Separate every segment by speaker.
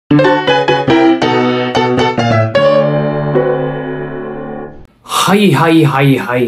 Speaker 1: はいはいはいはい。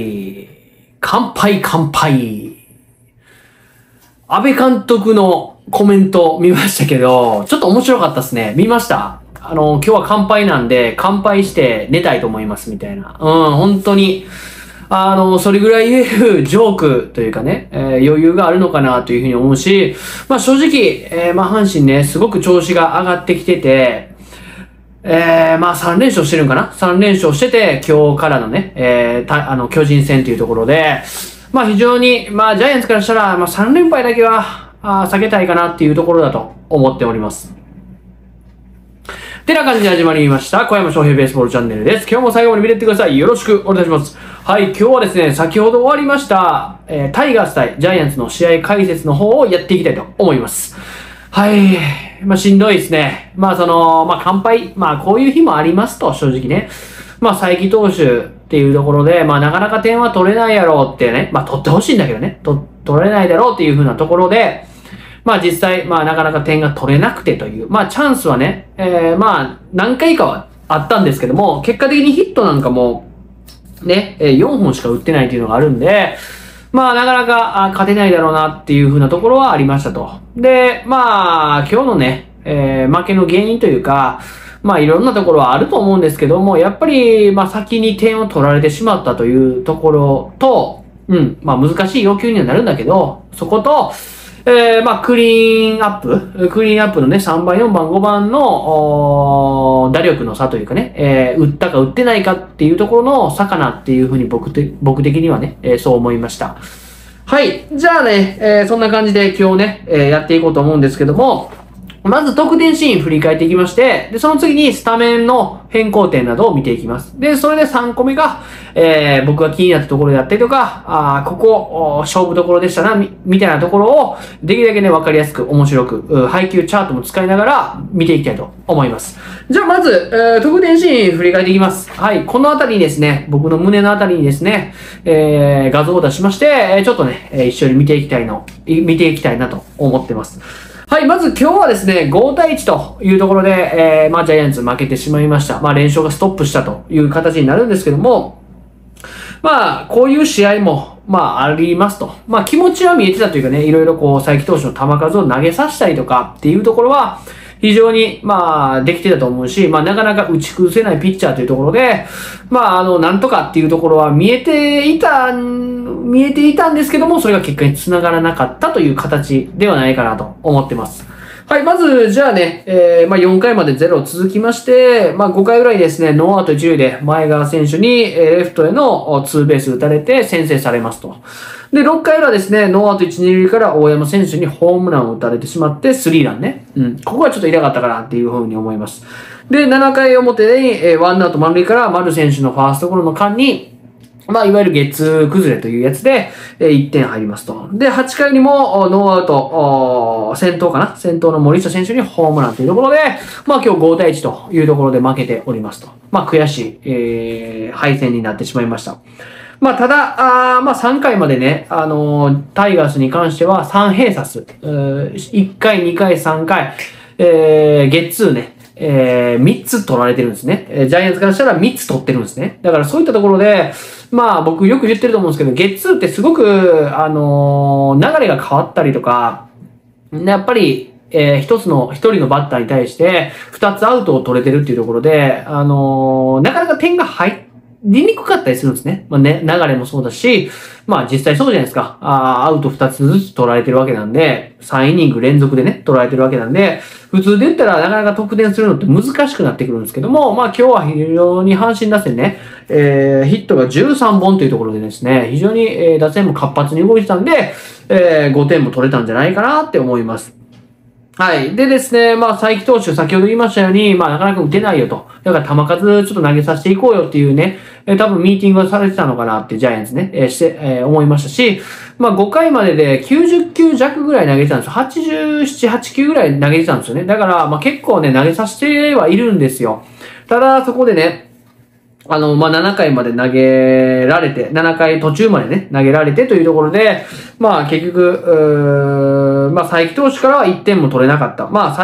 Speaker 1: 乾杯乾杯。安倍監督のコメント見ましたけど、ちょっと面白かったですね。見ました？今日は乾杯なんで、乾杯して寝たいと思いますみたいな。本当に、それぐらい言えるジョークというかね、余裕があるのかなというふうに思うし、まあ正直、阪神ね、すごく調子が上がってきてて、まあ3連勝してるんかな ?3 連勝してて、今日からのね、巨人戦というところで、まあ非常に、まあジャイアンツからしたら、まあ3連敗だけは、避けたいかなっていうところだと思っております。てな感じで始まりました。小山翔平ベースボールチャンネルです。今日も最後まで見てってください。よろしくお願いします。はい、今日はですね、先ほど終わりました、タイガース対ジャイアンツの試合解説の方をやっていきたいと思います。はい。まあ、しんどいですね。まあ、まあ、乾杯。まあ、こういう日もありますと、正直ね。まあ、才木投手っていうところで、まあ、なかなか点は取れないやろうってね。まあ、取ってほしいんだけどね。取れないだろうっていう風なところで、まあ、実際、まあ、なかなか点が取れなくてという。まあ、チャンスはね、まあ、何回かはあったんですけども、結果的にヒットなんかも、ね、4本しか打ってないっていうのがあるんで、まあ、なかなか勝てないだろうなっていう風なところはありましたと。で、まあ、今日のね、負けの原因というか、まあ、いろんなところはあると思うんですけども、やっぱり、まあ、先に点を取られてしまったというところと、まあ、難しい要求にはなるんだけど、そこと、まあ、クリーンアップのね、3番、4番、5番の、打力の差というかね、打ったか打ってないかっていうところの差かなっていうふうに僕的にはね、そう思いました。はい。じゃあね、そんな感じで今日ね、やっていこうと思うんですけども、まず得点シーン振り返っていきまして、で、その次にスタメンの変更点などを見ていきます。で、それで3個目が、僕が気になったところであったりとか、ここ、勝負どころでしたな、みたいなところを、できるだけね、わかりやすく、面白く、配球チャートも使いながら見ていきたいと思います。じゃあまず、得点シーン振り返っていきます。はい、このあたりにですね、僕の胸のあたりにですね、画像を出しまして、ちょっとね、一緒に見ていきたいなと思ってます。はい、まず今日はですね、5対1というところで、まあジャイアンツ負けてしまいました。まあ連勝がストップしたという形になるんですけども、まあこういう試合も、まあありますと。まあ気持ちは見えてたというかね、いろいろこう、才木投手の球数を投げさせたりとかっていうところは、非常に、まあ、できてたと思うし、まあ、なかなか打ち崩せないピッチャーというところで、まあ、なんとかっていうところは見えていたんですけども、それが結果につながらなかったという形ではないかなと思ってます。はい、まず、じゃあね、まあ、4回まで0続きまして、まあ、5回ぐらいですね、ノーアウト1塁で前川選手に、レフトへのツーベース打たれて先制されますと。で、6回裏ですね、ノーアウト1、2塁から大山選手にホームランを打たれてしまって、スリーランね。ここはちょっと痛かったかなっていうふうに思います。で、7回表に、ワンアウト満塁から丸選手のファーストゴロの間に、まあ、いわゆるゲッツー崩れというやつで、1点入りますと。で、8回にも、ノーアウト、先頭の森下選手にホームランというところで、まあ今日5対1というところで負けておりますと。まあ悔しい、敗戦になってしまいました。まあただ、まあ3回までね、タイガースに関しては3併殺。1回、2回、3回、ゲッツーね。3つ取られてるんですね。ジャイアンツからしたら3つ取ってるんですね。だからそういったところで、まあ僕よく言ってると思うんですけど、ゲッツーってすごく、流れが変わったりとか、やっぱり、一人のバッターに対して、2つアウトを取れてるっていうところで、なかなか点が入りにくかったりするんですね。まあね、流れもそうだし、まあ実際そうじゃないですか。アウト2つずつ取られてるわけなんで、3イニング連続でね、取られてるわけなんで、普通で言ったらなかなか得点するのって難しくなってくるんですけども、まあ今日は非常に阪神打線ね、ヒットが13本というところでですね、非常に、打線も活発に動いてたんで、5点も取れたんじゃないかなって思います。はい。でですね、まあ、才木投手、先ほど言いましたように、まあ、なかなか打てないよと。だから球数ちょっと投げさせていこうよっていうね、多分ミーティングがされてたのかなってジャイアンツね、思いましたし、まあ、5回までで90球弱ぐらい投げてたんですよ。87、8球ぐらい投げてたんですよね。だから、まあ、結構ね、投げさせてはいるんですよ。ただ、そこでね、まあ、7回まで投げられて、7回途中までね、投げられてというところで、まあ、結局、まあ、才木投手からは1点も取れなかった。まあ、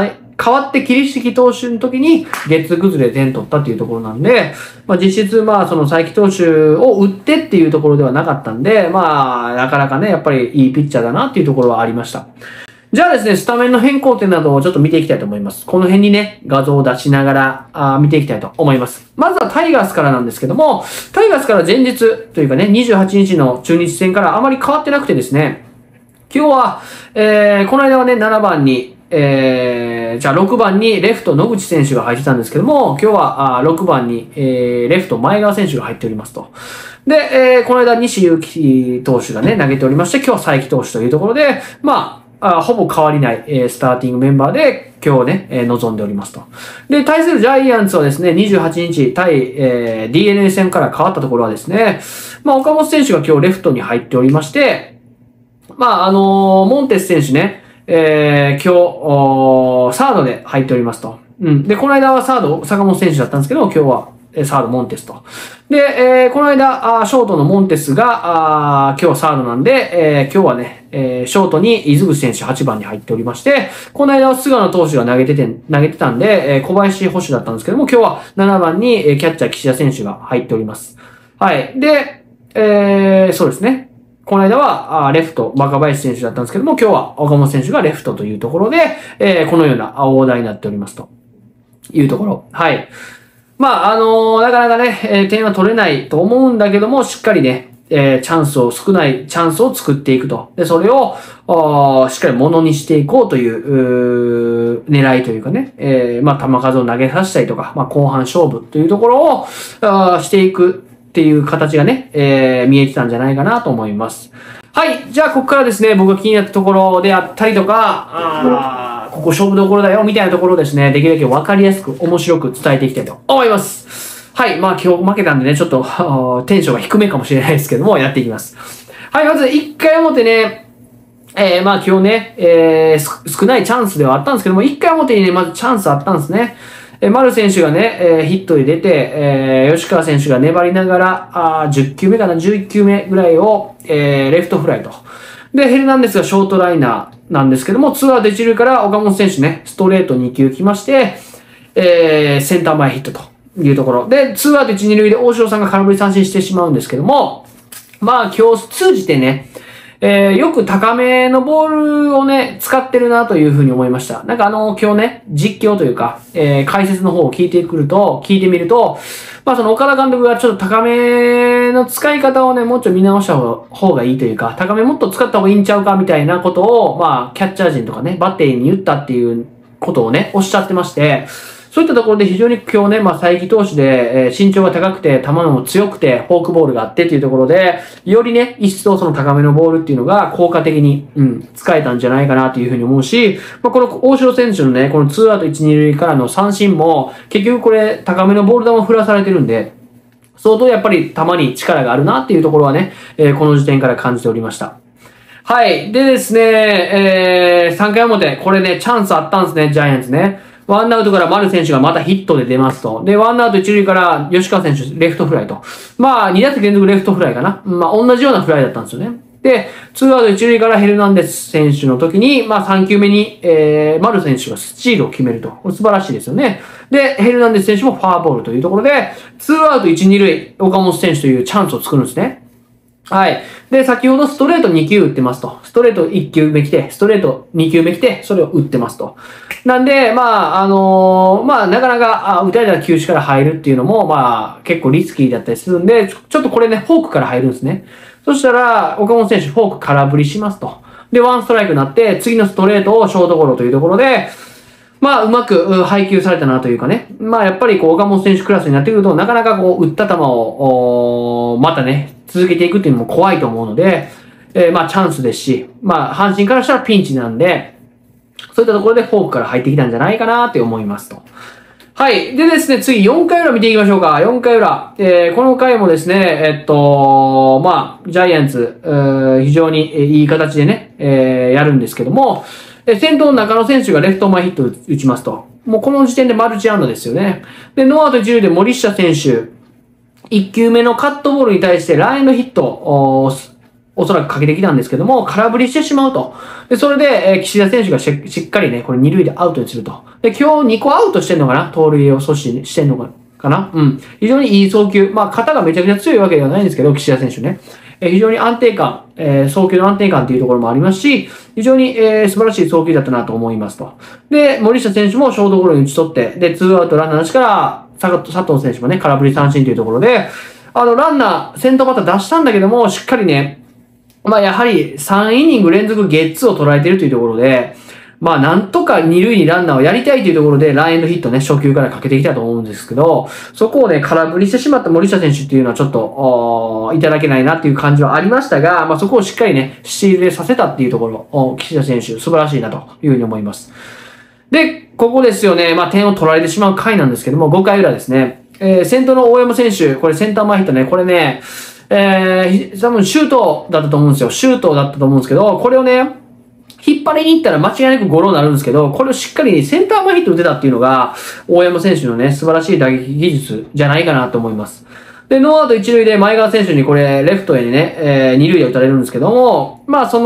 Speaker 1: 代わって桐敷投手の時にゲッツー崩れ点取ったっていうところなんで、まあ実質まあその才木投手を打ってっていうところではなかったんで、まあなかなかね、やっぱりいいピッチャーだなっていうところはありました。じゃあですね、スタメンの変更点などをちょっと見ていきたいと思います。この辺にね、画像を出しながら見ていきたいと思います。まずはタイガースからなんですけども、タイガースから前日というかね、28日の中日戦からあまり変わってなくてですね、今日は、この間はね、7番に、じゃあ6番にレフト野口選手が入ってたんですけども、今日は6番に、レフト前川選手が入っておりますと。で、この間西勇輝投手がね、投げておりまして、今日は才木投手というところで、まあ、ほぼ変わりない、スターティングメンバーで今日ね、臨んでおりますと。で、対するジャイアンツはですね、28日対、DNA 戦から変わったところはですね、まあ、岡本選手が今日レフトに入っておりまして、まあ、モンテス選手ね、今日、サードで入っておりますと。うん。で、この間はサード、坂本選手だったんですけど、今日は、サード、モンテスと。で、この間、ショートのモンテスが、今日サードなんで、今日はね、ショートに伊豆口選手8番に入っておりまして、この間は菅野投手が投げてたんで、小林捕手だったんですけども、今日は7番に、キャッチャー岸田選手が入っております。はい。で、そうですね。この間は、レフト、若林選手だったんですけども、今日は岡本選手がレフトというところで、このようなオーダーになっておりますというところ。はい。まあ、なかなかね、点は取れないと思うんだけども、しっかりね、少ないチャンスを作っていくと。で、それを、しっかりものにしていこうという、狙いというかね、まあ、球数を投げさせたりとか、まあ、後半勝負というところを、していくっていう形がね、見えてたんじゃないかなと思います。はい。じゃあ、ここからですね、僕が気になったところであったりとか、ここ勝負どころだよ、みたいなところをですね、できるだけ分かりやすく、面白く伝えていきたいと思います。はい。まあ、今日負けたんでね、ちょっと、テンションが低めかもしれないですけども、やっていきます。はい。まず、1回表ね、まあ、今日ね、少ないチャンスではあったんですけども、1回表にね、まずチャンスあったんですね。丸選手がね、ヒットで出て、吉川選手が粘りながら、10球目かな、11球目ぐらいを、レフトフライと。で、ヘルナンデスがショートライナーなんですけども、ツーアウト一塁から岡本選手ね、ストレート2球来まして、センター前ヒットというところ。で、ツーアウト1、2塁で大城さんが空振り三振してしまうんですけども、まあ今日通じてね、よく高めのボールをね、使ってるなというふうに思いました。なんか今日ね、実況というか、解説の方を聞いてみると、まあその岡田監督がちょっと高めの使い方をね、もうちょっと見直した方がいいというか、高めもっと使った方がいいんちゃうかみたいなことを、まあキャッチャー陣とかね、バッテリーに言ったっていうことをね、おっしゃってまして、そういったところで非常に今日ね、まあ、才木投手で、身長が高くて、球も強くて、フォークボールがあってっていうところで、よりね、一層その高めのボールっていうのが効果的に、使えたんじゃないかなというふうに思うし、まあ、この大城選手のね、このツーアウト1、2塁からの三振も、結局これ、高めのボール球を振らされてるんで、相当やっぱり球に力があるなっていうところはね、この時点から感じておりました。はい。でですね、3回表、これね、チャンスあったんですね、ジャイアンツね。ワンアウトから丸選手がまたヒットで出ますと。で、ワンアウト一塁から吉川選手レフトフライと。まあ、2打席連続レフトフライかな。まあ、同じようなフライだったんですよね。で、ツーアウト一塁からヘルナンデス選手の時に、まあ、3球目に、丸選手がスチールを決めると。これ素晴らしいですよね。で、ヘルナンデス選手もファーボールというところで、ツーアウト1、2塁、岡本選手というチャンスを作るんですね。はい。で、先ほどストレート2球打ってますと。ストレート1球目来て、ストレート2球目来て、それを打ってますと。なんで、まあ、まあ、なかなか、打たれた球種から入るっていうのも、まあ、結構リスキーだったりするんで、ちょっとこれね、フォークから入るんですね。そしたら、岡本選手、フォーク空振りしますと。で、ワンストライクになって、次のストレートをショートゴロというところで、まあ、うまく配球されたなというかね。まあ、やっぱりこう、岡本選手クラスになってくると、なかなかこう、打った球を、またね、続けていくっていうのも怖いと思うので、まあ、チャンスですし、まあ、阪神からしたらピンチなんで、そういったところでフォークから入ってきたんじゃないかなって思いますと。はい。でですね、次4回裏見ていきましょうか。4回裏。この回もですね、まあ、ジャイアンツ、非常にいい形でね、やるんですけども、先頭の中野選手がレフト前ヒット打ちますと。もうこの時点でマルチ安打ですよね。で、ノーアウト一塁で森下選手、1球目のカットボールに対してラインのヒットをおそらくかけてきたんですけども、空振りしてしまうと。で、それで、岸田選手がしっかりね、これ二塁でアウトにすると。で、今日2個アウトしてんのかな、盗塁を阻止してんのかな。うん。非常にいい送球。まあ、肩がめちゃくちゃ強いわけではないんですけど、岸田選手ね。非常に安定感、送球の安定感というところもありますし、非常に、素晴らしい送球だったなと思いますと。で、森下選手もショートゴロに打ち取って、で、ツーアウトランナーなしから、佐藤選手もね、空振り三振というところで、ランナー、先頭バッター出したんだけども、しっかりね、まあ、やはり3イニング連続ゲッツーを捉えているというところで、まあ、なんとか二塁にランナーをやりたいというところで、ランエンドヒットね、初球からかけてきたと思うんですけど、そこをね、空振りしてしまった森下選手っていうのはちょっと、いただけないなっていう感じはありましたが、まあ、そこをしっかりね、スチールでさせたっていうところ、岸田選手、素晴らしいなというふうに思います。で、ここですよね、まあ、点を取られてしまう回なんですけども、5回裏ですね。先頭の大山選手、これセンター前ヒットね、これね、多分シュートだったと思うんですよ。シュートだったと思うんですけど、これをね、引っ張りに行ったら間違いなくゴロになるんですけど、これをしっかりセンター前ヒット打てたっていうのが、大山選手のね、素晴らしい打撃技術じゃないかなと思います。で、ノーアウト一塁で前川選手にこれ、レフトへね、二塁で打たれるんですけども、まあ、ス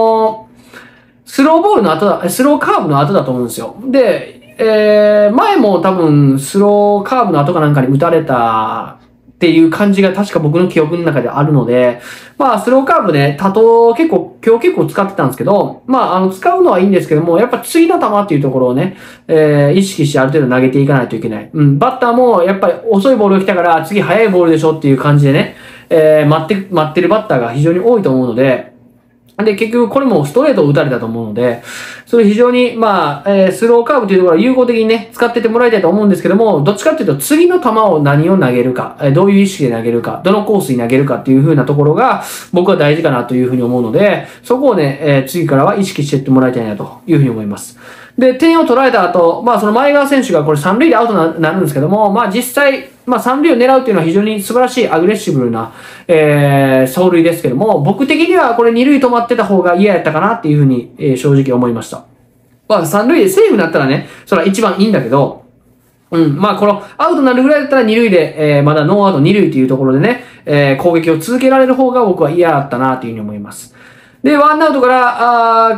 Speaker 1: ローボールの後だ、スローカーブの後だと思うんですよ。で、前も多分、スローカーブの後かなんかに打たれたっていう感じが確か僕の記憶の中であるので、まあ、スローカーブね、今日結構使ってたんですけど、まあ、使うのはいいんですけども、やっぱ次の球っていうところをね、意識してある程度投げていかないといけない。うん、バッターもやっぱり遅いボールが来たから次速いボールでしょっていう感じでね、待ってるバッターが非常に多いと思うので、で、結局これもストレートを打たれたと思うので、それ非常に、まあ、スローカーブというところは有効的にね、使ってってもらいたいと思うんですけども、どっちかっていうと次の球を何を投げるか、どういう意識で投げるか、どのコースに投げるかっていう風なところが僕は大事かなというふうに思うので、そこをね、次からは意識していってもらいたいなというふうに思います。で、点を取られた後、まあその前川選手がこれ三塁でアウトになるんですけども、まあ実際、まあ三塁を狙うっていうのは非常に素晴らしいアグレッシブな、走塁ですけども、僕的にはこれ二塁止まってた方が嫌やったかなっていうふうに、正直思いました。まあ三塁でセーフになったらね、それは一番いいんだけど、うん。まあ、この、アウトになるぐらいだったら二塁で、まだノーアウト二塁というところでね、攻撃を続けられる方が僕は嫌だったなというふうに思います。で、ワンアウトから、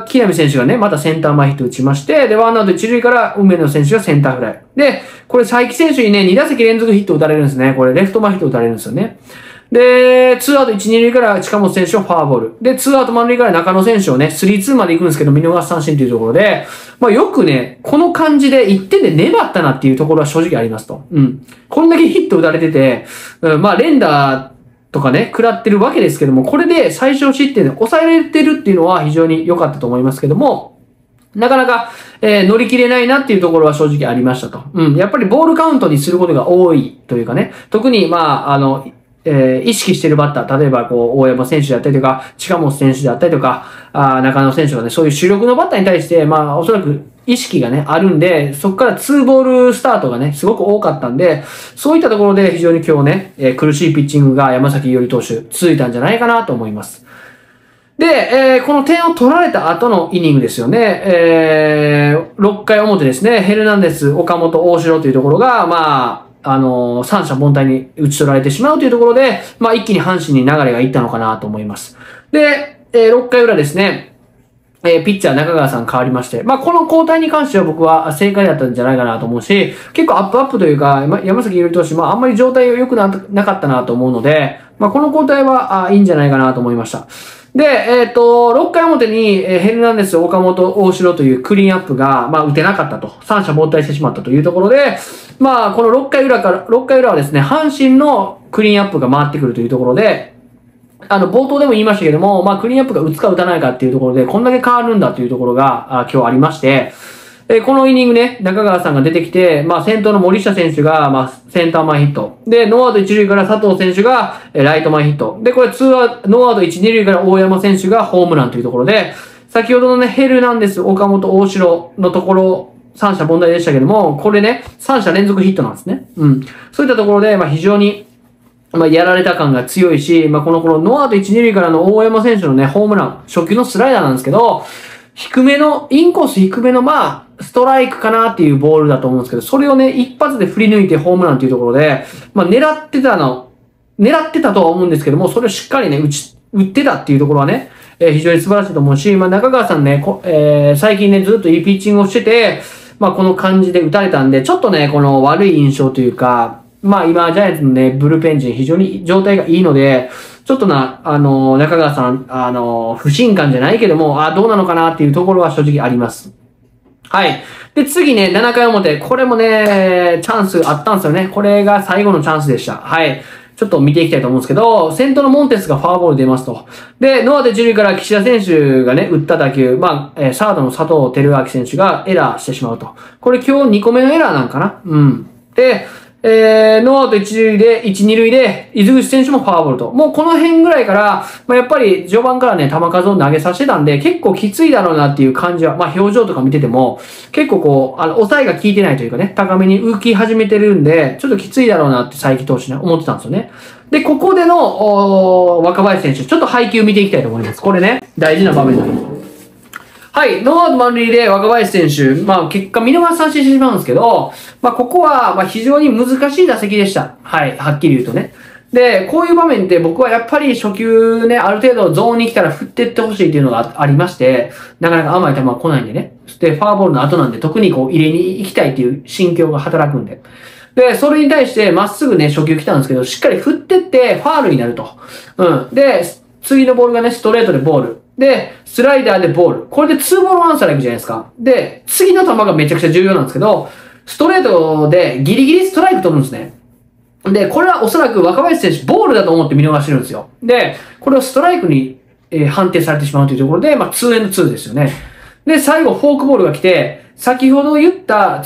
Speaker 1: 木浪選手がね、またセンター前ヒット打ちまして、で、ワンアウト一塁から梅野選手がセンターフライ。で、これ、才木選手にね、2打席連続ヒット打たれるんですね。これ、レフト前ヒット打たれるんですよね。で、ツーアウト1、2塁から近本選手をフォアボール。で、ツーアウト満塁から中野選手をね、3-2まで行くんですけど、見逃し三振というところで、まあよくね、この感じで1点で粘ったなっていうところは正直ありますと。うん。こんだけヒット打たれてて、まあ連打とかね、食らってるわけですけども、これで最小失点で抑えられてるっていうのは非常に良かったと思いますけども、なかなか、乗り切れないなっていうところは正直ありましたと。うん。やっぱりボールカウントにすることが多いというかね、特にまあ、意識しているバッター、例えばこう、大山選手だったりとか、近本選手だったりとか、中野選手がね、そういう主力のバッターに対して、まあ、おそらく意識がね、あるんで、そこから2ボールスタートがね、すごく多かったんで、そういったところで非常に今日ね、苦しいピッチングが山崎伊織投手、続いたんじゃないかなと思います。で、この点を取られた後のイニングですよね。6回表ですね、ヘルナンデス、岡本、大城というところが、まあ、三者凡退に打ち取られてしまうというところで、まあ一気に阪神に流れがいったのかなと思います。で、6回裏ですね、ピッチャー中川さん変わりまして、まあこの交代に関しては僕は正解だったんじゃないかなと思うし、結構アップというか、山崎伊織投手、まああんまり状態が良くなかったなと思うので、まあこの交代はいいんじゃないかなと思いました。で、6回表に、ヘルナンデス、岡本、大城というクリーンアップが、まあ、打てなかったと。三者凡退してしまったというところで、まあ、この6回裏はですね、阪神のクリーンアップが回ってくるというところで、冒頭でも言いましたけども、まあ、クリーンアップが打つか打たないかっていうところで、こんだけ変わるんだというところが、今日ありまして、このイニングね、中川さんが出てきて、まあ、先頭の森下選手が、まあ、センター前ヒット。で、ノーアウト一塁から佐藤選手が、ライト前ヒット。で、これノーアウト一、二塁から大山選手がホームランというところで、先ほどのね、ヘルナンデス、岡本、大城のところ、三者凡退でしたけども、これね、三者連続ヒットなんですね。うん。そういったところで、まあ、非常に、まあ、やられた感が強いし、まあ、このノーアウト一、二塁からの大山選手のね、ホームラン、初球のスライダーなんですけど、インコース低めの、まあ、ストライクかなっていうボールだと思うんですけど、それをね、一発で振り抜いてホームランっていうところで、まあ、狙ってたとは思うんですけども、それをしっかりね、打ち打ってたっていうところはね、非常に素晴らしいと思うし、まあ、中川さんね、最近ね、ずっといいピッチングをしてて、まあ、この感じで打たれたんで、ちょっとね、この悪い印象というか、まあ、今、ジャイアンツのね、ブルペン陣非常に状態がいいので、ちょっと中川さん、不信感じゃないけども、どうなのかなっていうところは正直あります。はい。で、次ね、7回表。これもね、チャンスあったんですよね。これが最後のチャンスでした。はい。ちょっと見ていきたいと思うんですけど、先頭のモンテスがフォアボール出ますと。で、ノーアウト一塁から岸田選手がね、打った打球、まあ、サードの佐藤輝明選手がエラーしてしまうと。これ今日2個目のエラーなんかな。うん。で、ノーアウト一塁で、一二塁で、伊豆口選手もフォアボールと。もうこの辺ぐらいから、まあ、やっぱり序盤からね、球数を投げさせてたんで、結構きついだろうなっていう感じは、まあ、表情とか見てても、結構こう、抑えが効いてないというかね、高めに浮き始めてるんで、ちょっときついだろうなって才木投手ね、思ってたんですよね。で、ここでの、若林選手、ちょっと配球見ていきたいと思います。これね、大事な場面なんです。はい、ノーアウト満塁で若林選手、まあ結果見逃し三振してしまうんですけど、まあここはまあ非常に難しい打席でした。はい、はっきり言うとね。で、こういう場面って僕はやっぱり初球ね、ある程度ゾーンに来たら振っていってほしいっていうのがありまして、なかなか甘い球は来ないんでね。で、ファーボールの後なんで特にこう入れに行きたいっていう心境が働くんで。で、それに対してまっすぐね、初球来たんですけど、しっかり振ってってファールになると。うん。で、次のボールがね、ストレートでボール。で、スライダーでボール。これで2ボール1ストライクじゃないですか。で、次の球がめちゃくちゃ重要なんですけど、ストレートでギリギリストライク取るんですね。で、これはおそらく若林選手ボールだと思って見逃してるんですよ。で、これをストライクに、判定されてしまうというところで、まあ、2&2 ですよね。で、最後フォークボールが来て、先ほど言った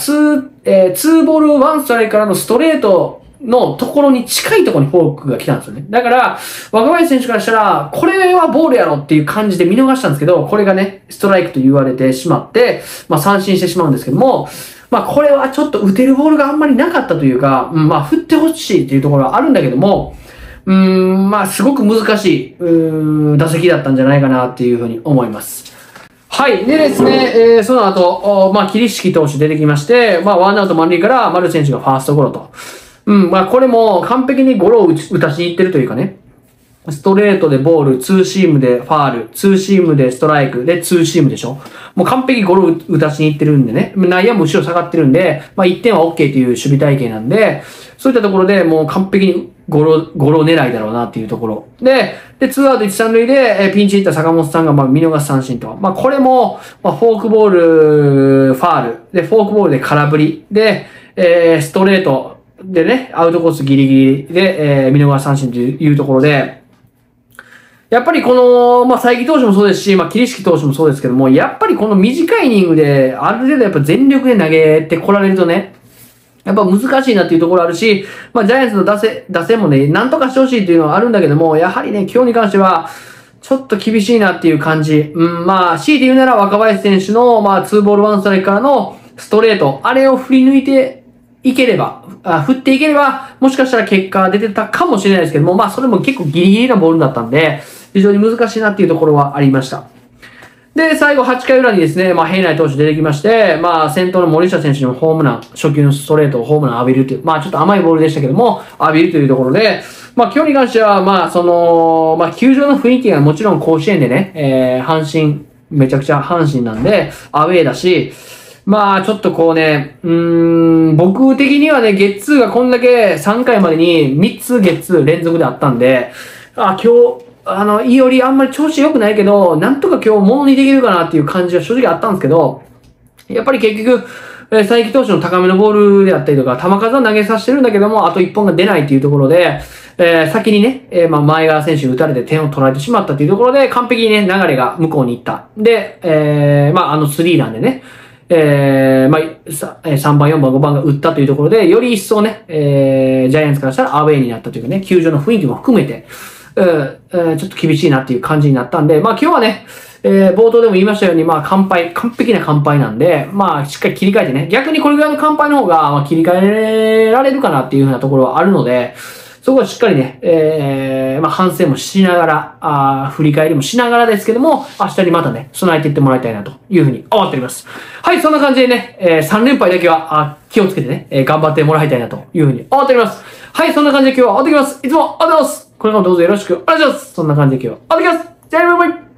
Speaker 1: 2ボール1ストライクからのストレートのところに近いところにフォークが来たんですよね。だから、若林選手からしたら、これはボールやろっていう感じで見逃したんですけど、これがね、ストライクと言われてしまって、まあ三振してしまうんですけども、まあこれはちょっと打てるボールがあんまりなかったというか、まあ振ってほしいっていうところはあるんだけども、まあすごく難しい、打席だったんじゃないかなっていうふうに思います。はい。でですね、その後、まあ桐敷投手出てきまして、まあワンアウト満塁から丸選手がファーストゴロと。まあこれも完璧にゴロを打たしに行ってるというかね。ストレートでボール、ツーシームでファール、ツーシームでストライク、でツーシームでしょ。もう完璧にゴロを打たしに行ってるんでね。内野も後ろ下がってるんで、まあ1点は OK という守備体系なんで、そういったところでもう完璧にゴロ狙いだろうなっていうところ。で、ツーアウト1、3塁で、ピンチヒッター坂本さんがまあ見逃し三振と。まあこれも、まあフォークボール、ファール、で、フォークボールで空振り、で、ストレート、でね、アウトコースギリギリで、見逃し三振というところで、やっぱりこの、まあ、才木投手もそうですし、まあ、桐敷投手もそうですけども、やっぱりこの短いイニングで、ある程度やっぱ全力で投げてこられるとね、やっぱ難しいなっていうところあるし、まあ、ジャイアンツの打線もね、なんとかしてほしいっていうのはあるんだけども、やはりね、今日に関しては、ちょっと厳しいなっていう感じ。まあ、強いて言うなら若林選手の、まあ、2ボール1ストライクからのストレート、あれを振り抜いていければ、振っていければ、もしかしたら結果が出てたかもしれないですけども、まあ、それも結構ギリギリなボールだったんで、非常に難しいなっていうところはありました。で、最後8回裏にですね、まあ、平内投手出てきまして、まあ、先頭の森下選手のホームラン、初球のストレートをホームラン浴びるという、まあ、ちょっと甘いボールでしたけども、浴びるというところで、まあ、今日に関しては、まあ、まあ、球場の雰囲気がもちろん甲子園でね、阪神、めちゃくちゃ阪神なんで、アウェーだし、まあ、ちょっとこうね、僕的にはね、ゲッツーがこんだけ3回までに3つゲッツー連続であったんで、今日、いいよりあんまり調子良くないけど、なんとか今日物にできるかなっていう感じは正直あったんですけど、やっぱり結局、才木投手の高めのボールであったりとか、球数は投げさせてるんだけども、あと1本が出ないっていうところで、先にね、まあ、前川選手に打たれて点を取られてしまったっていうところで、完璧にね、流れが向こうに行った。で、まあ、スリーランでね、まあ、3番、4番、5番が打ったというところで、より一層ね、ジャイアンツからしたらアウェーになったというかね、球場の雰囲気も含めて、ちょっと厳しいなっていう感じになったんで、まあ今日はね、冒頭でも言いましたように、まあ完璧な完敗なんで、まあしっかり切り替えてね、逆にこれぐらいの完敗の方が、まあ切り替えられるかなっていうふうなところはあるので、そこはしっかりね、まあ反省もしながら、振り返りもしながらですけども、明日にまたね、備えていってもらいたいなというふうに思っております。はい、そんな感じでね、3連敗だけは、気をつけてね、頑張ってもらいたいなというふうに思っております。はい、そんな感じで今日は終わってきます。いつもありがとうございます。 これからもどうぞよろしくお願いします。そんな感じで今日は、お願いします。じゃあバイバイ。